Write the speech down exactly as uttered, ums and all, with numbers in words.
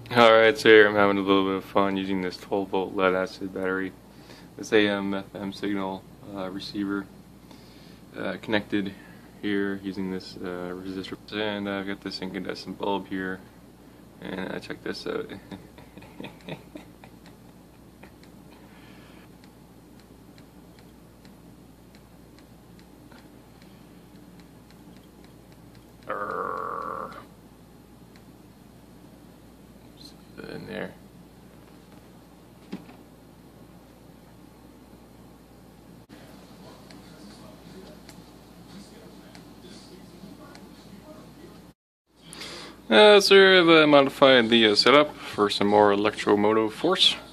Alright, so here I'm having a little bit of fun using this twelve volt lead acid battery. This A M F M signal uh, receiver uh, connected here using this uh, resistor. And I've got this incandescent bulb here. And uh, check this out. In there. Uh, so I've uh, modified the uh, setup for some more electromotive force.